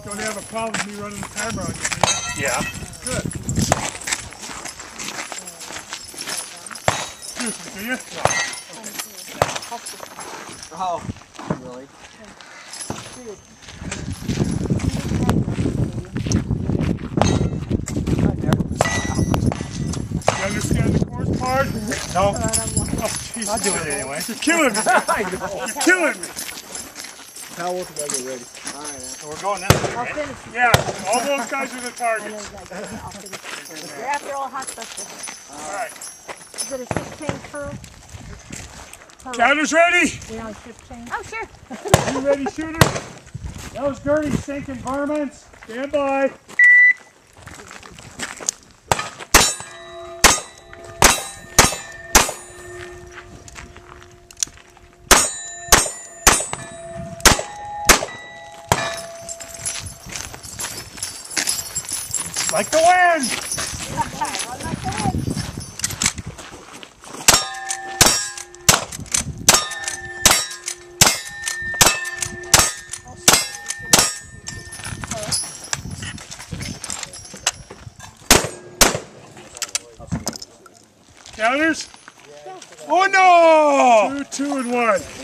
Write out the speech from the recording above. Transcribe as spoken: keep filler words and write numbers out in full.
Don't have a problem with me running the timer on you. Yeah. Good. Seriously, do you? No. Oh, really? You understand the course part? No. Oh, jeez. I'll do it anyway. You're killing me. I know. You're killing me. Towels when I get ready. Alright. So we're going this way, I'll right? finish. Yeah, all those guys are the I know targets. exactly. I'll finish. You're after all hot stuff. All right. Is it a shift change crew? Counters ready? We on shift change? Oh, sure. You ready, shooter? That was Gertie sinking varmints. Stand by. Like the wind! Counters? Oh no! Two, two, and one.